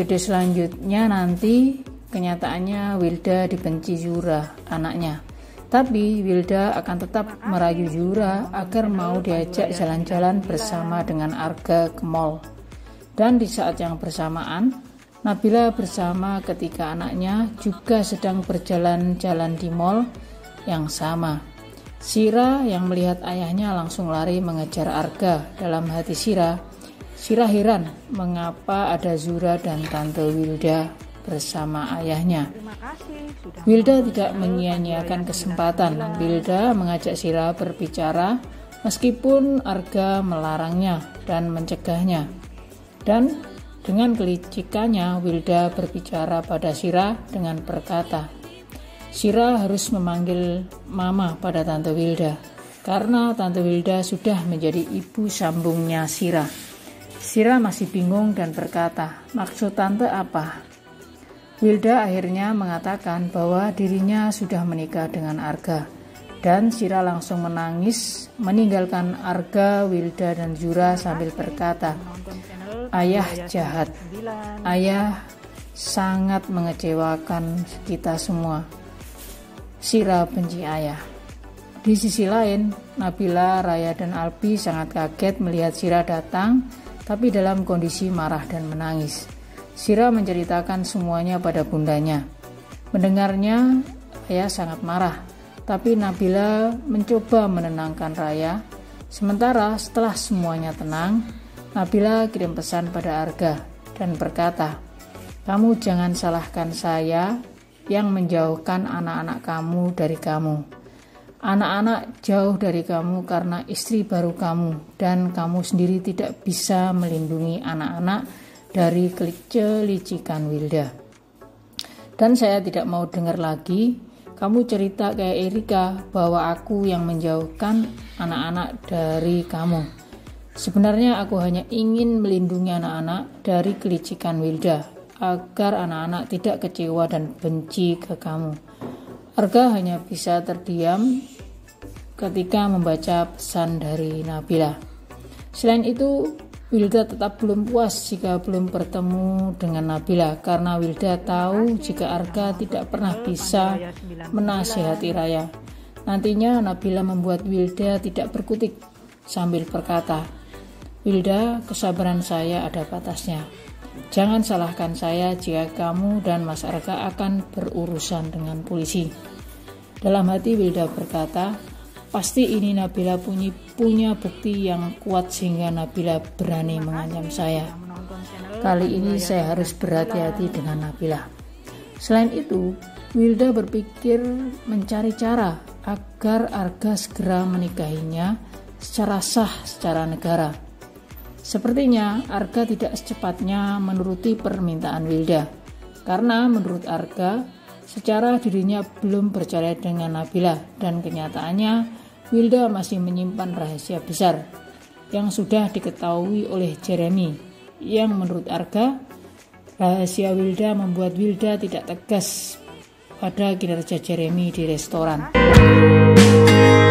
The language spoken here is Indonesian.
episode selanjutnya nanti kenyataannya Wilda dibenci Zura, anaknya. Tapi Wilda akan tetap merayu Zura agar mau diajak jalan-jalan bersama dengan Arga ke mall. Dan di saat yang bersamaan, Nabila bersama ketika anaknya juga sedang berjalan-jalan di mall yang sama. Sira yang melihat ayahnya langsung lari mengejar Arga. Dalam hati Sira heran mengapa ada Zura dan Tante Wilda bersama ayahnya. Wilda tidak menyia-nyiakan kesempatan. Wilda mengajak Sira berbicara meskipun Arga melarangnya dan mencegahnya. Dan dengan kelicikannya Wilda berbicara pada Sira dengan berkata, Sira harus memanggil mama pada Tante Wilda karena Tante Wilda sudah menjadi ibu sambungnya Sira. Sira masih bingung dan berkata, maksud tante apa? Wilda akhirnya mengatakan bahwa dirinya sudah menikah dengan Arga. Dan Sira langsung menangis meninggalkan Arga, Wilda, dan Zura sambil berkata, ayah jahat, ayah sangat mengecewakan kita semua. Sira benci ayah. Di sisi lain, Nabila, Raya, dan Albi sangat kaget melihat Sira datang, tapi dalam kondisi marah dan menangis. Sira menceritakan semuanya pada bundanya. Mendengarnya, Raya sangat marah, tapi Nabila mencoba menenangkan Raya. Sementara setelah semuanya tenang, Nabila kirim pesan pada Arga dan berkata, kamu jangan salahkan saya yang menjauhkan anak-anak kamu dari kamu. Anak-anak jauh dari kamu karena istri baru kamu dan kamu sendiri tidak bisa melindungi anak-anak dari kelicikan Wilda. Dan saya tidak mau dengar lagi kamu cerita kayak Erika bahwa aku yang menjauhkan anak-anak dari kamu. Sebenarnya aku hanya ingin melindungi anak-anak dari kelicikan Wilda agar anak-anak tidak kecewa dan benci ke kamu. Arga hanya bisa terdiam ketika membaca pesan dari Nabila. Selain itu, Wilda tetap belum puas jika belum bertemu dengan Nabila karena Wilda tahu jika Arga tidak pernah bisa menasihati Raya. Nantinya Nabila membuat Wilda tidak berkutik sambil berkata, Wilda, kesabaran saya ada batasnya. Jangan salahkan saya jika kamu dan Mas Arga akan berurusan dengan polisi. Dalam hati Wilda berkata, pasti ini Nabila punya bukti yang kuat sehingga Nabila berani mengancam saya. Kali ini saya harus berhati-hati dengan Nabila. Selain itu, Wilda berpikir mencari cara agar Arga segera menikahinya secara sah secara negara. Sepertinya Arga tidak secepatnya menuruti permintaan Wilda, karena menurut Arga, secara dirinya belum percaya dengan Nabila dan kenyataannya Wilda masih menyimpan rahasia besar yang sudah diketahui oleh Jeremy, yang menurut Arga, rahasia Wilda membuat Wilda tidak tegas pada kinerja Jeremy di restoran.